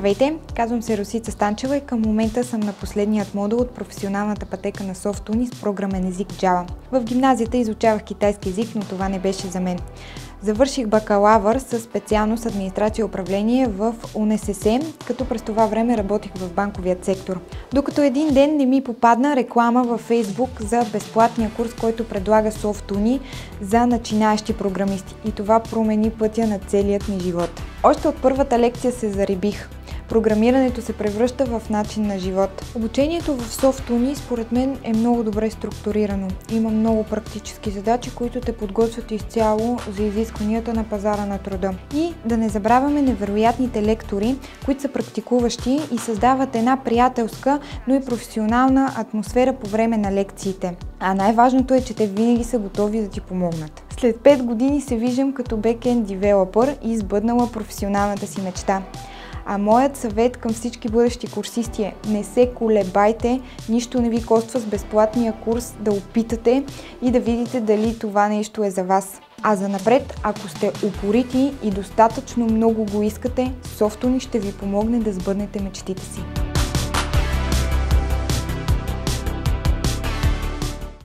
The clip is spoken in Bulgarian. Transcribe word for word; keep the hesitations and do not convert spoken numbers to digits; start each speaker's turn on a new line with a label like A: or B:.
A: Здравейте, казвам се Росица Станчева и към момента съм на последният модул от професионалната пътека на SoftUni с програмен език Java. В гимназията изучавах китайски език, но това не беше за мен. Завърших бакалавър със специалност администрация и управление в УНСС, като през това време работих в банковият сектор. Докато един ден не ми попадна реклама във Facebook за безплатния курс, който предлага SoftUni за начинаещи програмисти. И това промени пътя на целият ми живот. Още от първата лекция се зарибих. Програмирането се превръща в начин на живот. Обучението в SoftUni според мен е много добре структурирано. Има много практически задачи, които те подготвят изцяло за изискванията на пазара на труда. И да не забравяме невероятните лектори, които са практикуващи и създават една приятелска, но и професионална атмосфера по време на лекциите. А най-важното е, че те винаги са готови да ти помогнат. След пет години се виждам като бекенд девелопър и избъднала професионалната си мечта. А моят съвет към всички бъдещи курсисти е: не се колебайте, нищо не ви коства с безплатния курс да опитате и да видите дали това нещо е за вас. А за напред, ако сте упорити и достатъчно много го искате, SoftUni ще ви помогне да сбъднете мечтите си.